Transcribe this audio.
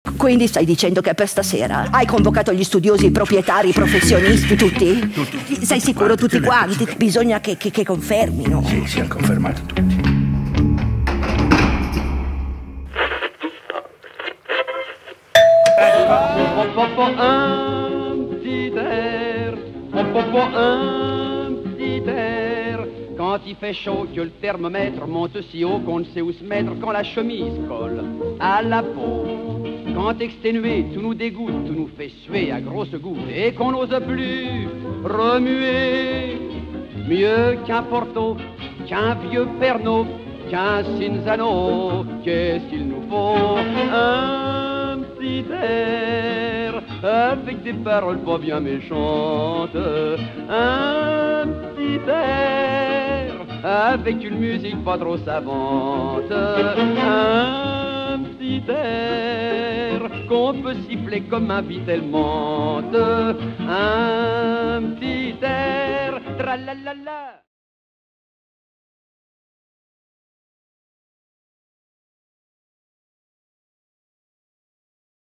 Quindi stai dicendo che per stasera hai convocato gli studiosi, i proprietari, i professionisti, tutti? Tutti. Sei sicuro, tutti quanti? Sì. Bisogna che confermino. Sì, hanno confermato tutti. Un petit air, un petit air. Quand il fait chaud, que le thermomètre monte si haut qu'on ne sait où se mettre, quand la chemise colle à la peau. Quand exténué, tout nous dégoûte, tout nous fait suer à grosses gouttes et qu'on n'ose plus remuer. Mieux qu'un Porto, qu'un vieux Pernod, qu'un Cinzano, qu'est-ce qu'il nous faut? Un petit air avec des paroles pas bien méchantes, un petit air avec une musique pas trop savante, un petit air qu'on peut siffler comme un Vitelmonte, un petit air, tra la la la.